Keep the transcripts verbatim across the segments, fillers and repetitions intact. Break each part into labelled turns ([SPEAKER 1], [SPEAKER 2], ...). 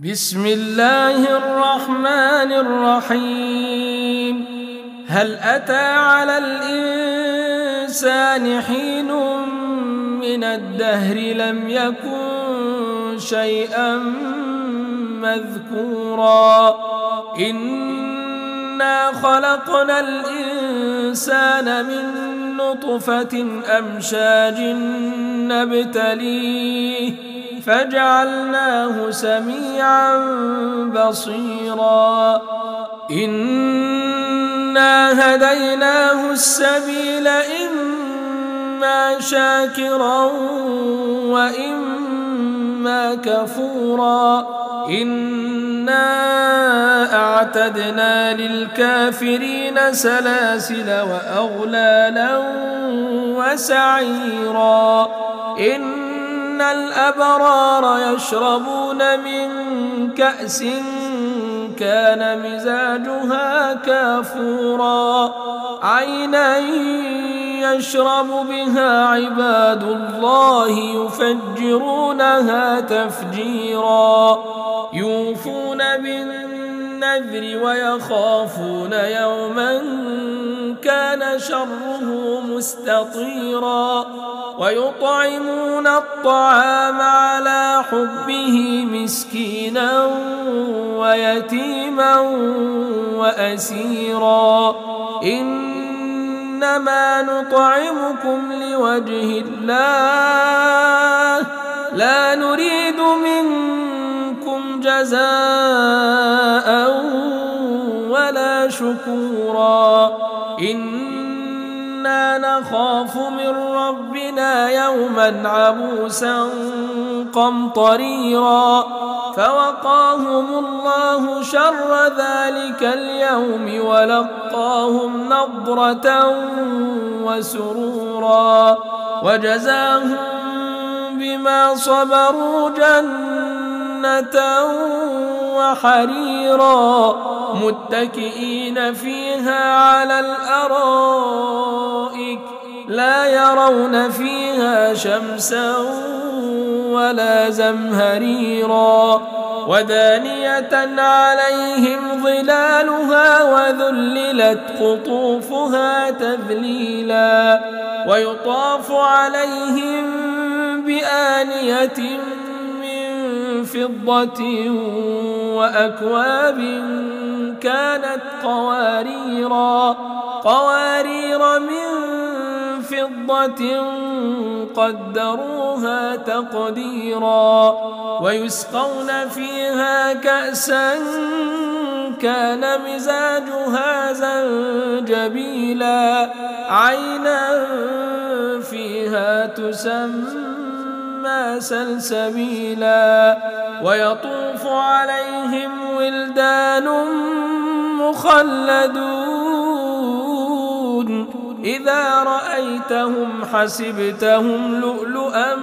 [SPEAKER 1] بسم الله الرحمن الرحيم. هل أتى على الإنسان حين من الدهر لم يكن شيئا مذكورا إنا خلقنا الإنسان من نطفة أمشاج نبتليه فجعلناه سميعا بصيرا إنا هديناه السبيل إما شاكرا وإما كفورا إنا أعتدنا للكافرين سلاسل وأغلالا وسعيرا إن الأبرار يشربون من كأس كان مزاجها كافورا عينا يشرب بها عباد الله يفجرونها تفجيرا يوفون بالنذر ويخافون يوما كان شره مستطيرا ويطعمون الطعام على حبه مسكينا ويتيما وأسيرا إنما نطعمكم لوجه الله لا نريد منكم جزاء ولا شكورا إنا نخاف من ربنا يوما عبوسا قمطريرا فوقاهم الله شر ذلك اليوم ولقاهم نضرة وسرورا وجزاهم بما صبروا جنة وحريرا متكئين فيها على الأرائك لا يرون فيها شمسا ولا زمهريرا ودانية عليهم ظلالها وذللت قطوفها تذليلا ويطاف عليهم بآنية من فضة وأكواب كانت قواريرا قوارير من فضة قدروها تقديرا ويسقون فيها كأسا كان مزاجها زنجبيلا عينا فيها تسمى سلسبيلا ويطوف عليهم ولدان مخلدون إذا رأيتهم حسبتهم لؤلؤا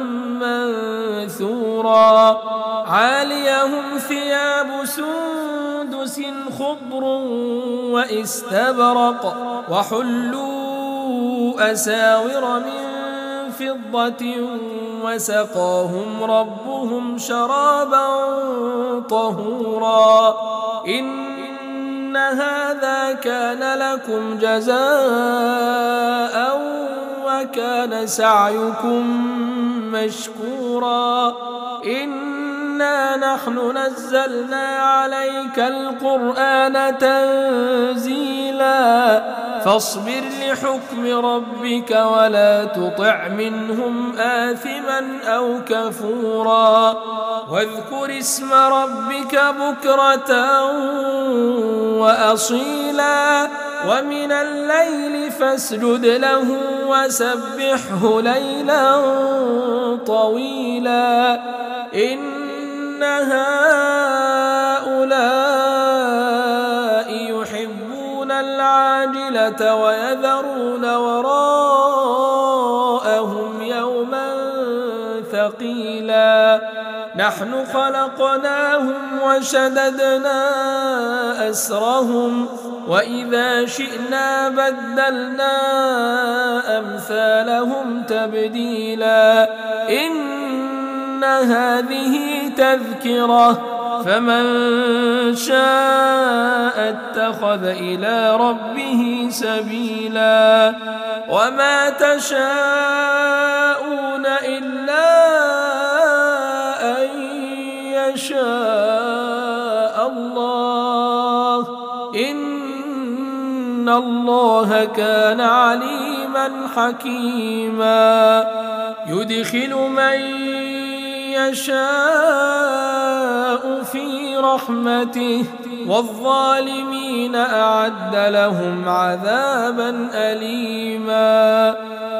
[SPEAKER 1] منثورا عاليهم ثياب سندس خضر واستبرق وحلوا أساور من فضة وسقاهم ربهم شرابا طهورا إن هذا كان لكم جزاء وكان سعيكم مشكورا إنا نحن نزلنا عليك القرآن تنزيلا فاصبر لحكم ربك ولا تطع منهم آثما أو كفورا واذكر اسم ربك بكرة وأصيلا ومن الليل فاسجد له وسبحه ليلا طويلا إن هؤلاء يحبون العاجلة ويذرون وراءهم يوما ثقيلا نحن خلقناهم وشددنا أسرهم وإذا شئنا بدلنا أمثالهم تبديلا إن هذه تذكرة فمن شاء اتخذ إلى ربه سبيلا وما تشاءون إلا أن يشاء الله إن الله كان عليما حكيما يدخل من يشاء في رحمته والظالمين أعد لهم عذابا أليما